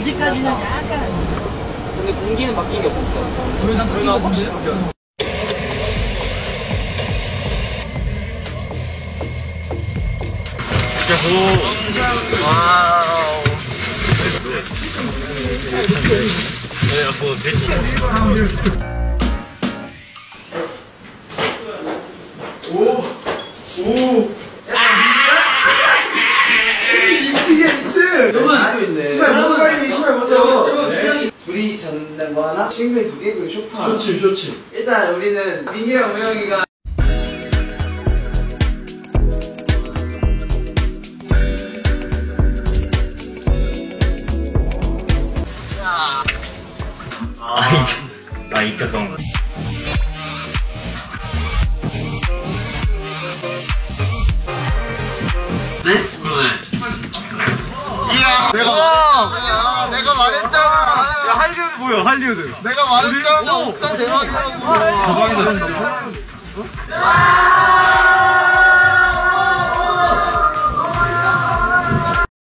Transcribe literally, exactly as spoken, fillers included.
아직까지는 약간. 근데 공기는 바뀐 게 없었어. 우리가 바뀐 거 확실히 바뀌었어. 진짜 고. 와우. 네, 뭐 몇 오! 오! 미치게 미치! 여러분 알고 있네. 시발 너무 빨리 시발 벗어. 여러분 주영이 둘이 잤는 거 하나? 친구이 두 개, 그리고 쇼파. 쇼츠 쇼츠. 일단 우리는 민기랑 우영이가 아, 이제. 아, 이제 그런 거. 네? 그러네. 이야, 내가, 내가 말했잖아. 야, 할리우드 뭐야, 할리우드. 내가 말했잖아. 옥상 대박이라고. 대박이다, 진짜.